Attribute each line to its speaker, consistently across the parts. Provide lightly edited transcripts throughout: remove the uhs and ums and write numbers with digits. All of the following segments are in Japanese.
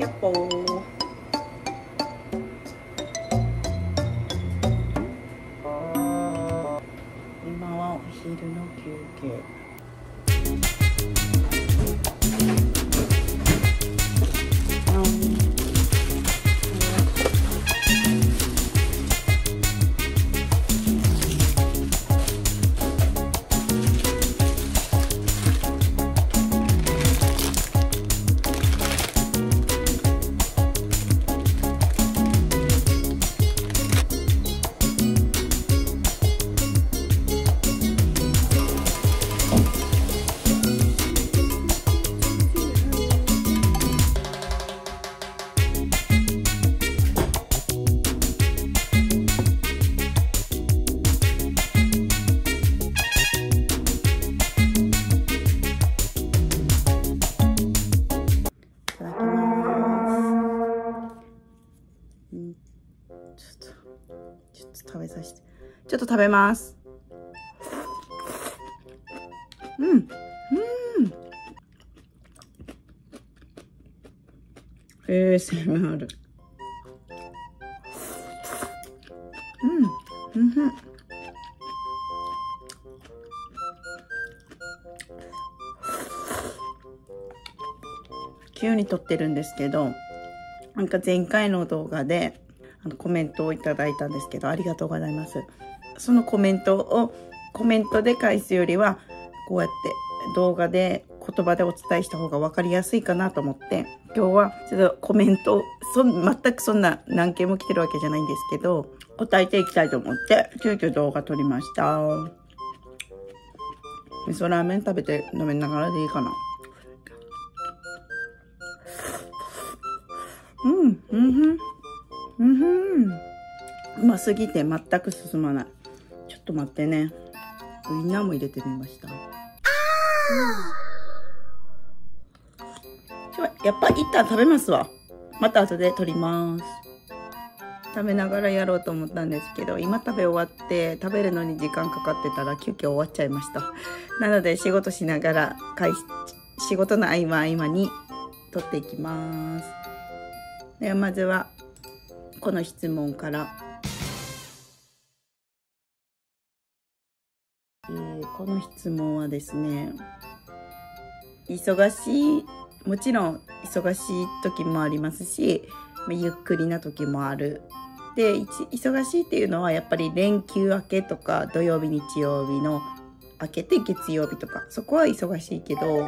Speaker 1: やっほー。今はお昼の休憩。ちょっと食べさせて。ちょっと食べます。ASMR。急に撮ってるんですけど、なんか前回の動画でコメントをいただいたんですけど、ありがとうございます。そのコメントをコメントで返すよりは、こうやって動画で言葉でお伝えした方が分かりやすいかなと思って、今日はちょっとコメント全くそんな何件も来てるわけじゃないんですけど、答えていきたいと思って急遽動画撮りました。味噌ラーメン食べて飲めながらでいいかな。うますぎて全く進まない。ちょっと待ってね。ウインナーも入れてみました。やっぱ一旦食べますわ。また後で撮ります。食べながらやろうと思ったんですけど、今食べ終わって食べるのに時間かかってたら急遽終わっちゃいました。なので仕事しながら仕事の合間に撮っていきます。ではまずはこの質問から。この質問はですね、もちろん忙しい時もありますし、ゆっくりな時もある。で、忙しいっていうのはやっぱり連休明けとか土曜日日曜日の明けて月曜日とか、そこは忙しいけど、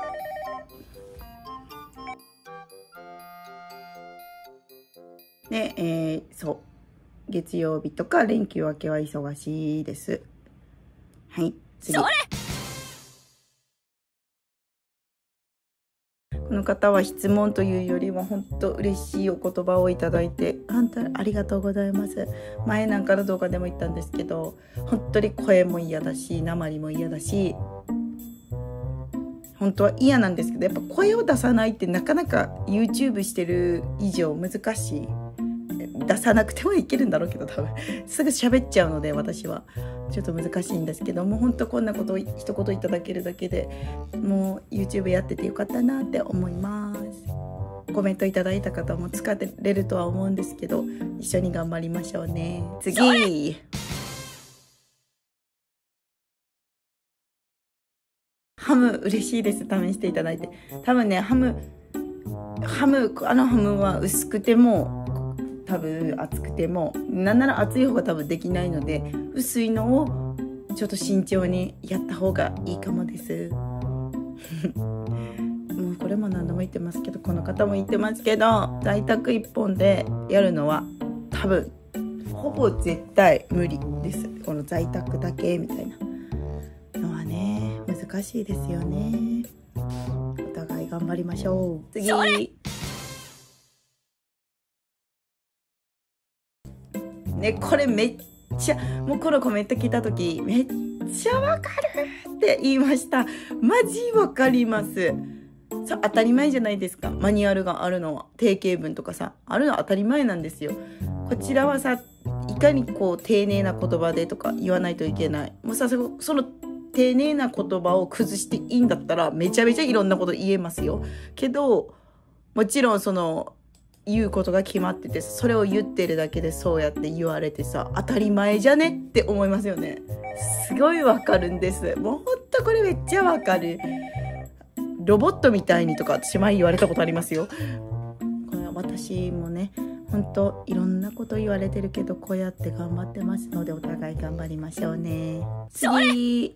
Speaker 1: で、月曜日とか連休明けは忙しいです。はい、次。この方は質問というよりは本当嬉しいお言葉をいただいて、本当にありがとうございます。前なんかの動画でも言ったんですけど、本当に声も嫌だし、訛も嫌だし、本当は嫌なんですけど、やっぱ声を出さないってなかなか YouTube してる以上難しい。出さなくてもいけるんだろうけど、多分すぐ喋っちゃうので、私はちょっと難しいんですけども、本当こんなことを一言いただけるだけでもう YouTube やっててよかったなって思います。コメントいただいた方も使ってれるとは思うんですけど、一緒に頑張りましょうね。次。ハム嬉しいです。試していただいて。多分ね、ハムは薄くても多分厚くても、なんなら厚い方が多分できないので、薄いのをちょっと慎重にやった方がいいかもです。もうこれも何度も言ってますけど、この方も言ってますけど、在宅一本でやるのは多分ほぼ絶対無理です。この在宅だけみたいなのはね、難しいですよね。お互い頑張りましょう。次。ね、これめっちゃ、もうこのコメント聞いた時めっちゃわかるって言いました。マジわかります。当たり前じゃないですか。マニュアルがあるのは、定型文とかさ、あるのは当たり前なんですよ。こちらはさ、いかにこう丁寧な言葉でとか言わないといけない。もうさ、その丁寧な言葉を崩していいんだったらめちゃめちゃいろんなこと言えますよ。けどもちろんその言うことが決まってて、それを言ってるだけでそうやって言われてさ、当たり前じゃねって思いますよね。すごいわかるんです。もうほんとこれめっちゃわかる。ロボットみたいにとか私前言われたことありますよ。これ私もね、本当いろんなこと言われてるけど、こうやって頑張ってますので、お互い頑張りましょうね。次、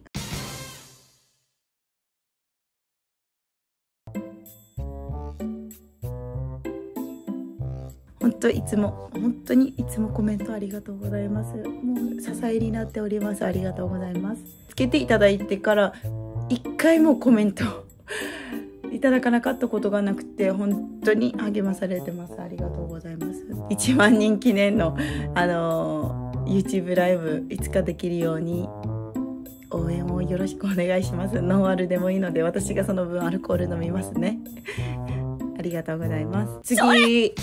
Speaker 1: 本当にいつもコメントありがとうございます。もう支えになっております。ありがとうございます。つけていただいてから1回もコメントいただかなかったことがなくて、本当に励まされてます。ありがとうございます。1万人記念のYouTube ライブいつかできるように応援をよろしくお願いします。ノンアルでもいいので、私がその分アルコール飲みますね。ありがとうございます。次、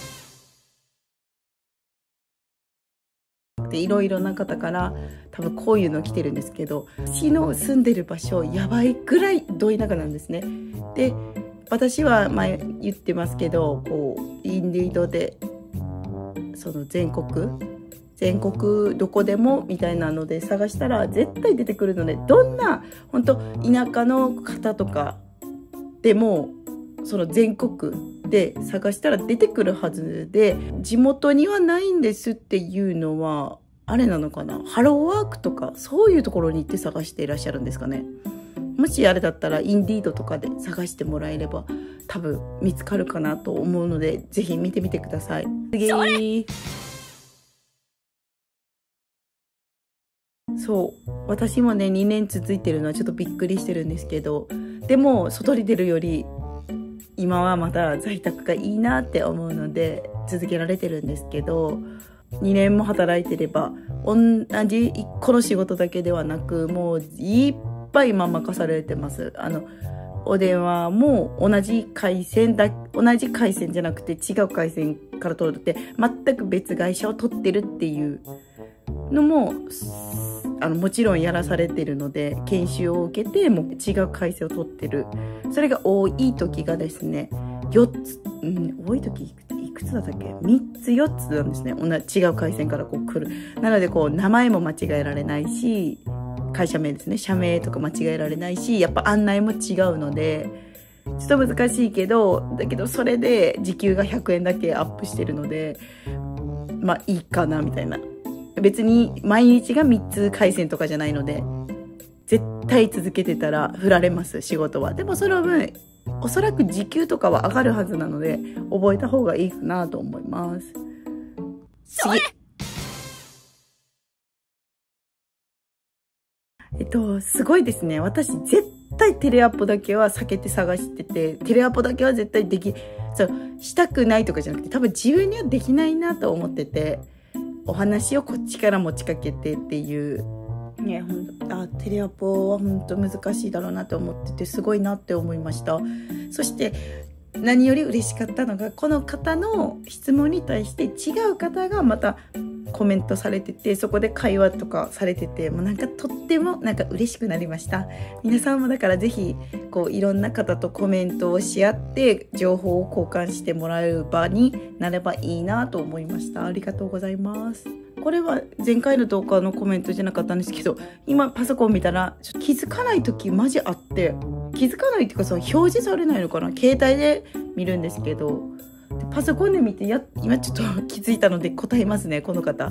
Speaker 1: でいろいろな方から多分こういうの来てるんですけど、私の住んでる場所やばいぐらいど田舎なんですね。で私は前言ってますけど、こうインディードでその全国どこでもみたいなので探したら絶対出てくるので、どんな本当田舎の方とかでもその全国で探したら出てくるはずで、地元にはないんですっていうのはあれなのかな、ハローワークとかそういうところに行って探していらっしゃるんですかね。もしあれだったらインディードとかで探してもらえれば多分見つかるかなと思うので、ぜひ見てみてください。次、そう私もね2年続いてるのはちょっとびっくりしてるんですけど、でも外に出るより今はまだ在宅がいいなって思うので続けられてるんですけど、2年も働いてれば同じ1個の仕事だけではなく、もういっぱい今任されてます。お電話も同じ回線じゃなくて違う回線から取るって全く別会社を取ってるっていうのももちろんやらされてるので、研修を受けてもう違う回線を取ってる。それが多い時がですね4つ、多い時いくつだったっけ、3つ4つなんですね。違う回線からこう来る。なのでこう名前も間違えられないし、会社名ですね、社名とか間違えられないし、やっぱ案内も違うのでちょっと難しいけど、だけどそれで時給が100円だけアップしてるのでまあいいかなみたいな。別に毎日が3つ回線とかじゃないので絶対続けてたら振られます、仕事は。でもその分おそらく時給とかは上がるはずなので覚えた方がいいかなと思います。次、すごいですね。私絶対テレアポだけは避けて探してて、テレアポだけは絶対したくないとかじゃなくて、多分自分にはできないなと思ってて、お話をこっちから持ちかけてっていうね、テレアポは本当難しいだろうなと思ってて、すごいなって思いました。そして何より嬉しかったのが、この方の質問に対して違う方がまたコメントされてて、そこで会話とかされてて、もうなんかとってもなんか嬉しくなりました。皆さんもだからぜひこういろんな方とコメントをし合って情報を交換してもらえる場になればいいなと思いました。ありがとうございます。これは前回の動画のコメントじゃなかったんですけど、今パソコン見たらちょっと気づかない時マジあって、気づかないっていうかさ、表示されないのかな、携帯で見るんですけど、パソコンで見て今ちょっと気づいたので答えますね、この方。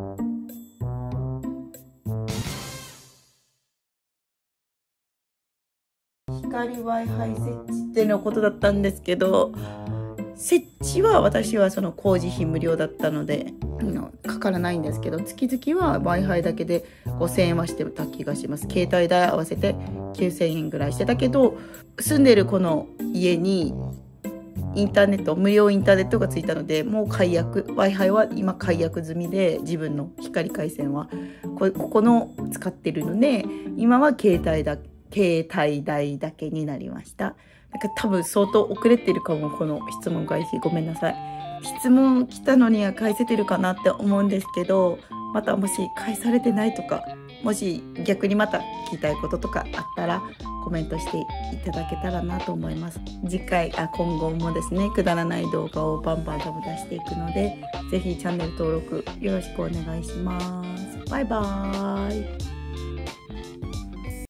Speaker 1: 光 Wi-Fi 設置ってのことだったんですけど、設置は私はその工事費無料だったのでかからないんですけど、月々は Wi-Fi だけで5000円はしてた気がします。携帯代合わせて9000円ぐらいしてたけど、住んでるこの家にインターネット、無料インターネットがついたので、もう解約 Wi-Fi は今解約済みで、自分の光回線はここの使ってるので、今は携帯代だけになりました。なんか多分相当遅れてるかも、この質問返し。ごめんなさい。質問来たのには返せてるかなって思うんですけど、またもし返されてないとかもし逆にまた聞きたいこととかあったらコメントしていただけたらなと思います。今後もですね、くだらない動画をバンバン多分出していくので、ぜひチャンネル登録よろしくお願いします。バイバーイ。